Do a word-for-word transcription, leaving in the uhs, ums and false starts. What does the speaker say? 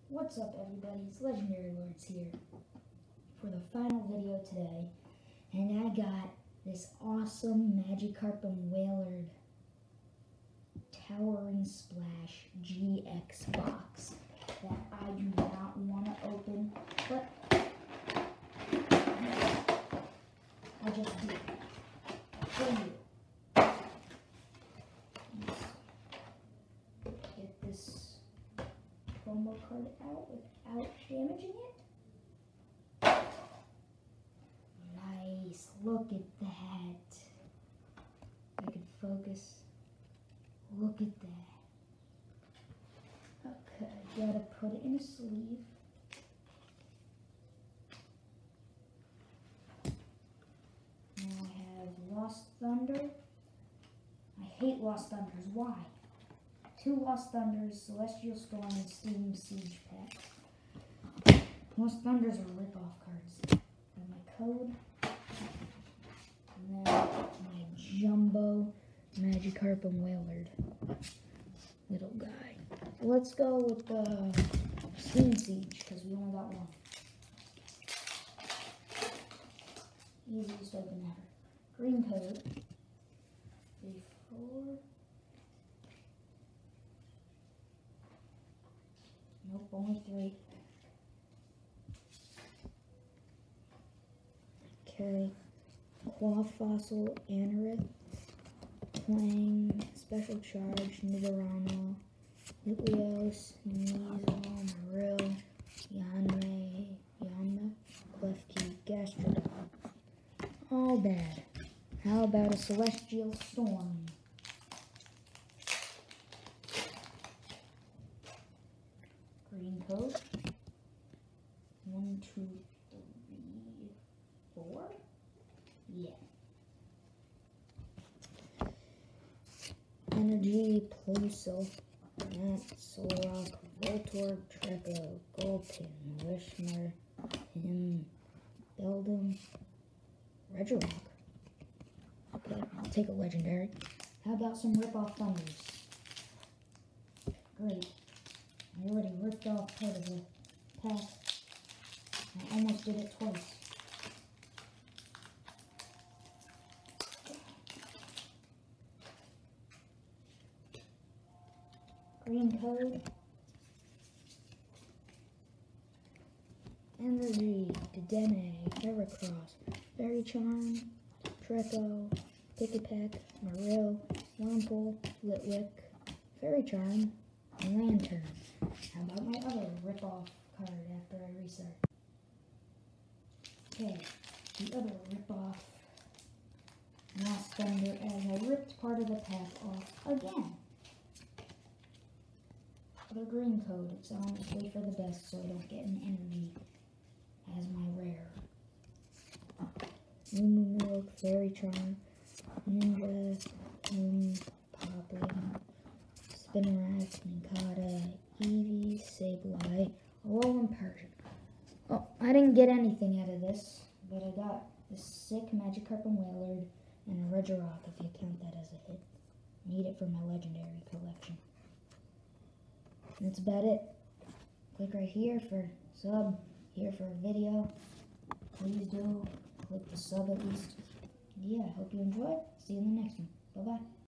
What's up, everybody? It's LegaNdarYLoRdS here for the final video today, and I got this awesome Magikarpum WayLord Towering Splash G X box that I do not want to open, but I just did for you. Let's get this promo card out without damaging it. Nice, look at that. I can focus. Look at that. Okay, gotta put it in a sleeve. Now I have Lost Thunder. I hate Lost Thunders. Why? Two Lost Thunders, Celestial Storm, and Steam Siege pack. Lost Thunders are rip-off cards. And my code. And then my Jumbo Magikarpum WayLord little guy. Let's go with the Steam Siege, because we only got one. Easiest open ever. Green code. Before. Nope, only three. Okay. Claw Fossil Anorith. Playing Special Charge, Nidorano, Littleos, Nizo, Marill, Yanmei, Yanma, Klefki, Gastrodon. All bad. How about a Celestial Storm? Green code. One, two, three, four? Yeah. Energy, Plosel, Nat, Solrock, Voltorb, Treco, Gulpin, Wishmer, Pin, Beldum, Regirock. Okay, I'll take a legendary. How about some rip-off Thunders? Great. I already ripped off part of the pack. I almost did it twice. Green code. Energy, Dedenne, Heracross, Fairy Charm, Treco, Pikipek, Marill, Wurmple, Litwick, Fairy Charm, and Lantern. How about my other rip-off card after I reset? Okay, the other rip-off Lost Thunder, as I ripped part of the pack off again. The green code, it's honestly for the best so I don't get an energy as my rare. Moo Milk, Fairy Charm, Ninja, Moon, Poplin, Spinarak, Nincada, Eevee, Sableye, Alolan Persian. Oh, I didn't get anything out of this, but I got this sick Magikarpum WayLord and a Regirock if you count that as a hit. Need it for my legendary collection. That's about it. Click right here for sub, here for a video. Please do click the sub at least. Yeah, I hope you enjoyed. See you in the next one. Bye-bye.